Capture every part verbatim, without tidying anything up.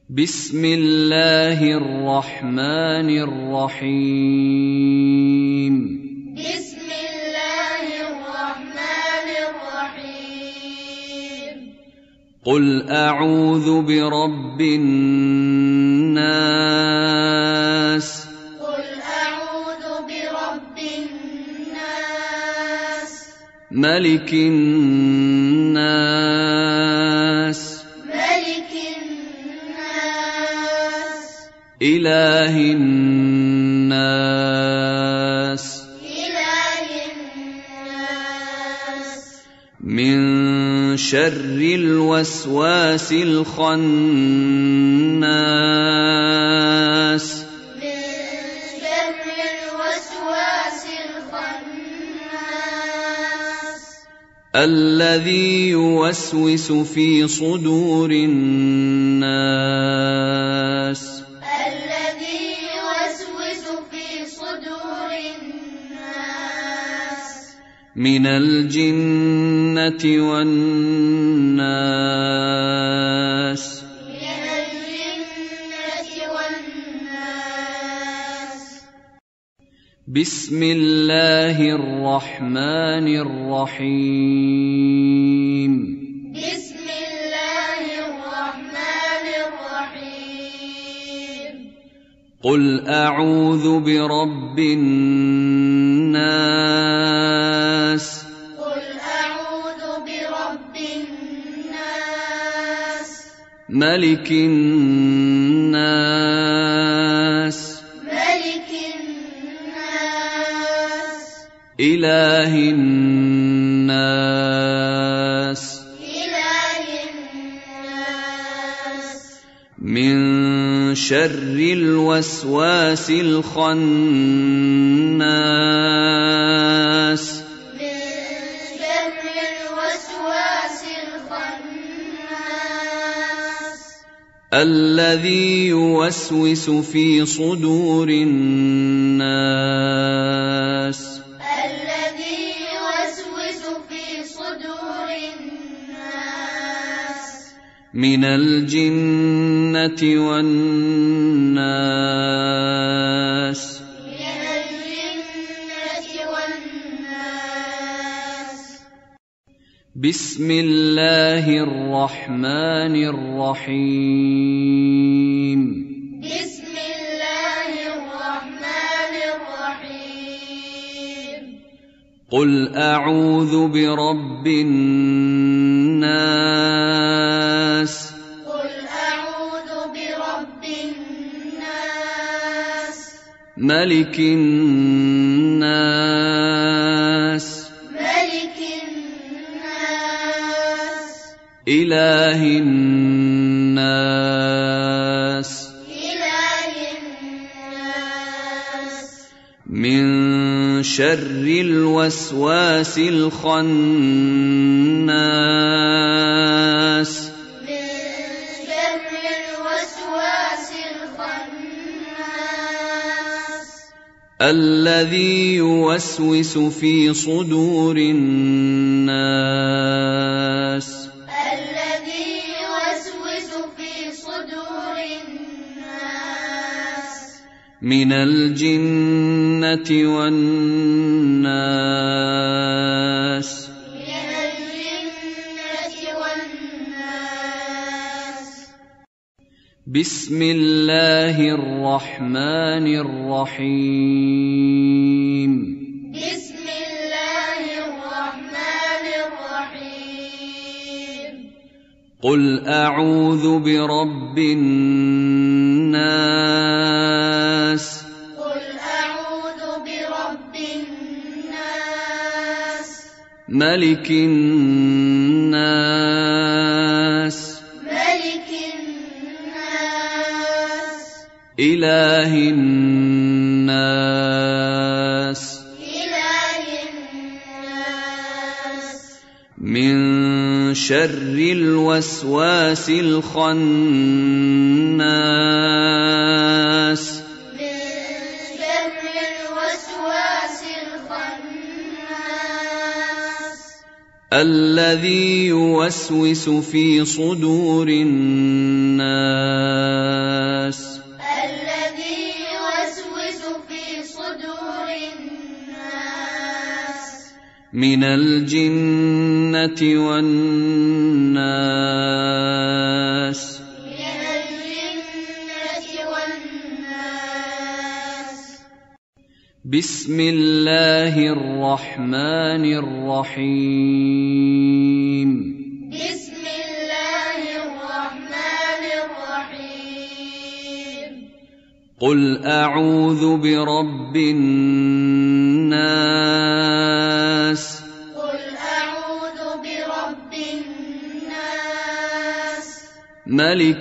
بسم الله الرحمن الرحيم بسم الله الرحمن الرحيم قل أعوذ برب الناس قل أعوذ برب الناس ملك الناس ملك الناس إله الناس إله الناس من شر الوسواس الخناس من شر الوسواس الخناس الذي يوسوس في صدور الناس الذي يوسوس في صدور الناس من الجنة والناس من الجنة والناس بسم الله الرحمن الرحيم بسم الله الرحمن الرحيم قل أعوذ برب الناس قل أعوذ برب الناس ملك الناس ملك الناس إله الناس إله الناس من شر الوسواس الخناس من شر الوسواس الخناس الذي يوسوس في صدور الناس الذي يوسوس في صدور الناس من الجنة والناس من الجنة والناس بسم الله الرحمن الرحيم بسم الله الرحمن الرحيم قل أعوذ برب الناس قل أعوذ برب الناس ملك الناس ملك الناس إله الناس إله الناس من شر الوسواس الخناس من شر الوسواس الخناس الذي يوسوس في صدور الناس الذي يوسوس في صدور الناس من الجنة والناس من الجنة والناس بسم الله الرحمن الرحيم بسم الله الرحمن الرحيم قل أعوذ برب الناس قل أعوذ برب الناس ملك الناس ملك الناس إله الناس إله الناس من شر الوسواس الخناس من شر الوسواس الخناس الذي يوسوس في صدور الناس الذي يوسوس في صدور الناس من الجنة والناس من الجنة والناس بسم الله الرحمن الرحيم بسم الله الرحمن الرحيم قل أعوذ برب الناس قل أعوذ برب الناس ملك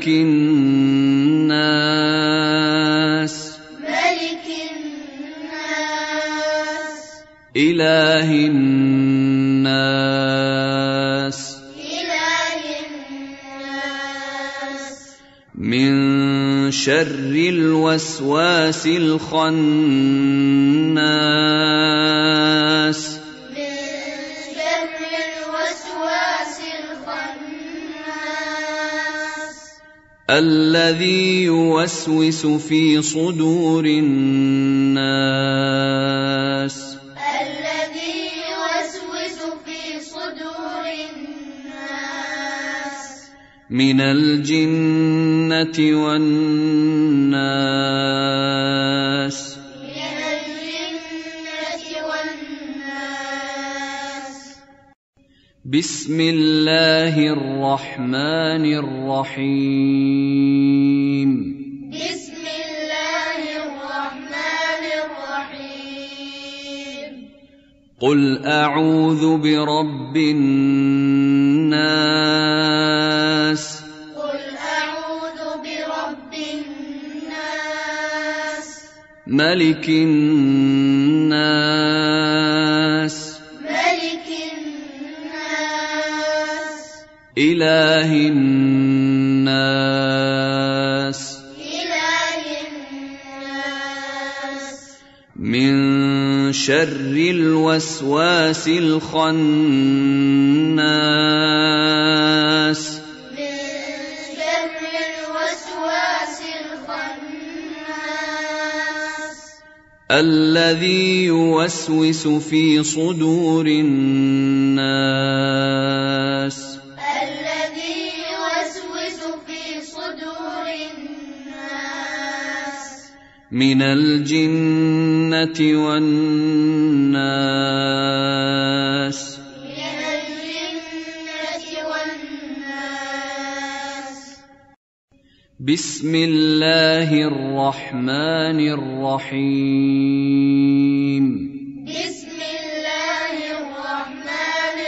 الناس ملك الناس إله الناس إله الناس من شر الوسواس الخناس من شر الوسواس الخناس الذي يوسوس في صدور الناس الذي يوسوس في صدور الناس من الجنة والناس من الجنة والناس بسم الله الرحمن الرحيم بسم الله الرحمن الرحيم قل أعوذ برب الناس قل أعوذ برب الناس ملك الناس ملك الناس إله الناس إله الناس من شر الوسواس الخناس من شر الوسواس الخناس الذي يوسوس في صدور الناس الذي يوسوس في صدور الناس من الجنة والناس من الجنة والناس بسم الله الرحمن الرحيم بسم الله الرحمن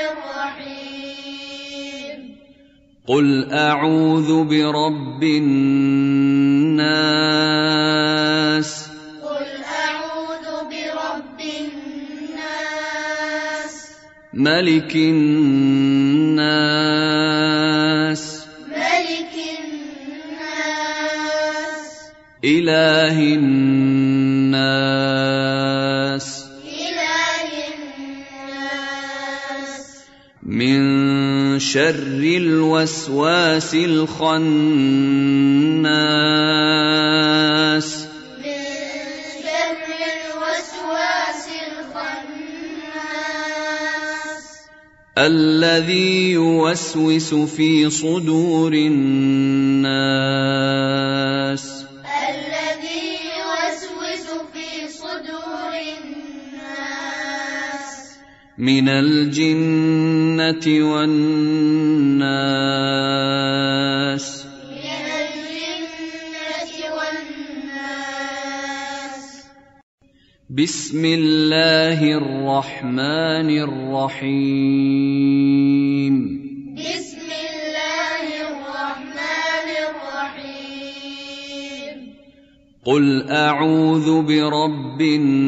الرحيم قل أعوذ برب الناس قل أعوذ برب الناس ملك الناس ملك الناس إله الناس إله الناس من شر الوسواس الخناس من شر الوسواس الخناس الذي يوسوس في صدور الناس الذي يوسوس في صدور الناس من الجنة والناس من الجنة والناس بسم الله الرحمن الرحيم بسم الله الرحمن الرحيم قل أعوذ برب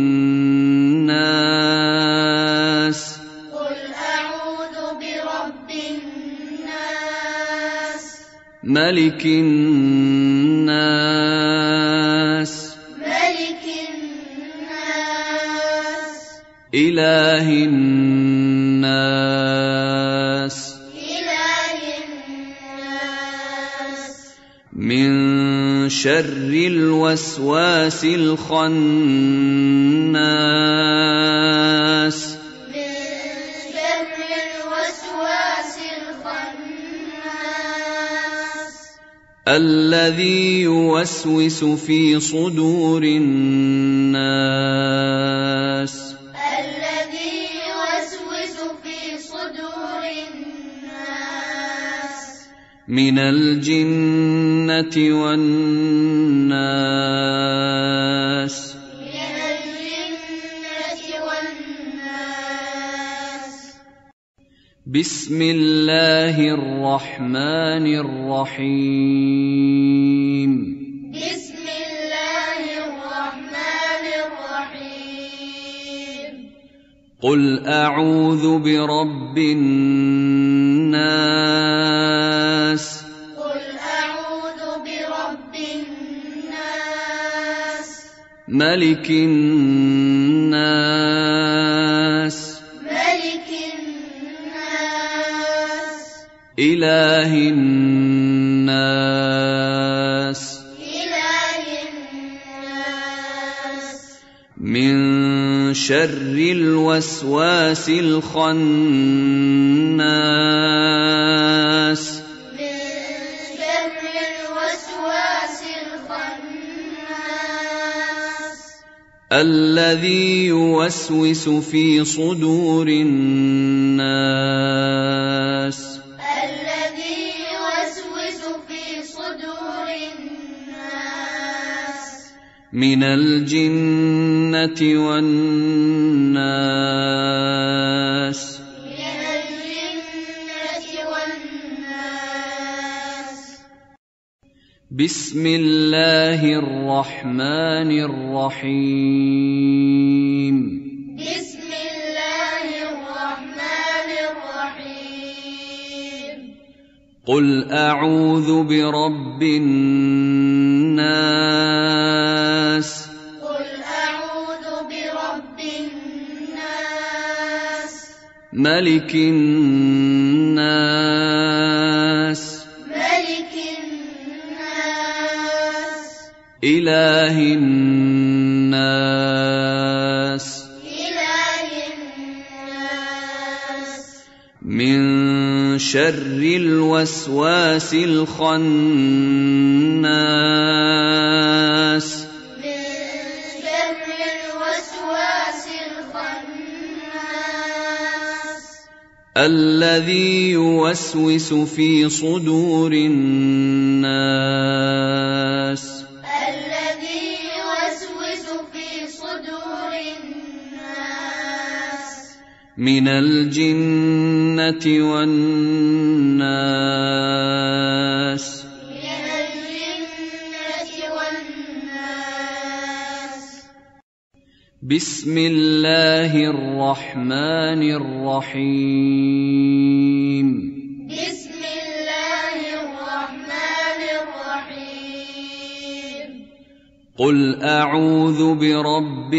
الناس قل أعوذ برب الناس ملك الناس ملك الناس إله الناس من شر الوسواس الخناس من شر الوسواس الخناس الذي يوسوس في صدور الناس الذي يوسوس في صدور الناس من الجنة والناس من الجنة والناس بسم الله الرحمن الرحيم بسم الله الرحمن الرحيم قل أعوذ برب الناس قل أعوذ برب الناس ملك الناس ملك الناس إله الناس إله الناس من شر الوسواس الخناس من شر الوسواس الخناس الذي يوسوس في صدور الناس الذي يوسوس في صدور الناس من الجنة والناس من الجنة والناس بسم الله الرحمن الرحيم بسم الله الرحمن الرحيم قل أعوذ برب الناس قل أعوذ برب الناس ملك الناس ملك الناس إله الناس إله الناس من شر الوسواس الخناس من شر الوسواس الخناس الذي يوسوس في صدور الناس الذي يوسوس في صدور الناس من الجنة والناس من الجنة والناس بسم الله الرحمن الرحيم بسم الله الرحمن الرحيم قل أعوذ برب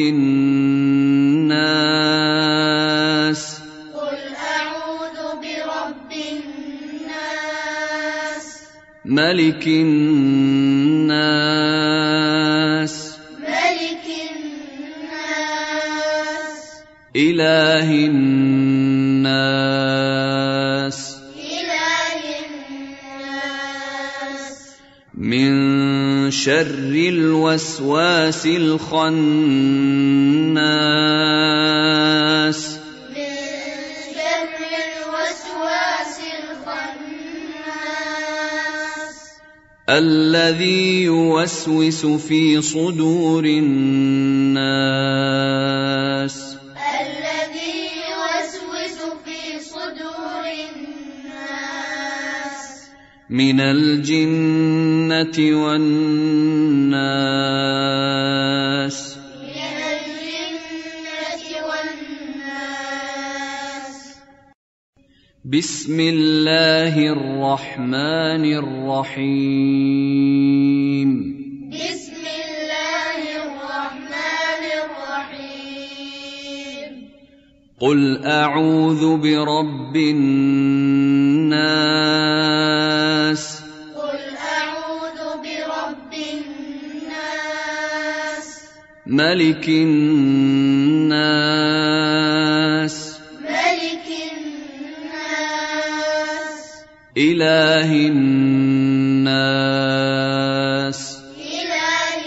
الناس قل أعوذ برب الناس ملك الناس ملك الناس إله الناس إله الناس من شر الوسواس الخناس من شر الوسواس الخناس الذي يوسوس في صدور الناس الذي يوسوس في صدور الناس من الجنة والناس من الجنة والناس بسم الله الرحمن الرحيم بسم الله الرحمن الرحيم قل أعوذ برب الناس قل أعوذ ملك الناس ملك الناس إله الناس إله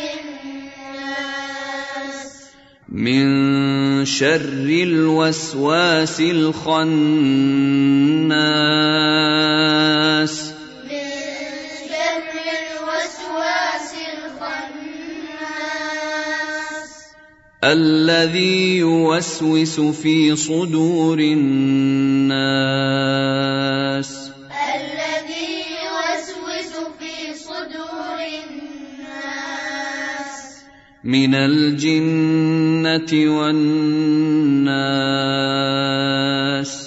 الناس من شر الوسواس الخناس من شر الوسواس الخناس الذي يوسوس في صدور الناس الذي يوسوس في صدور الناس من الجنة والناس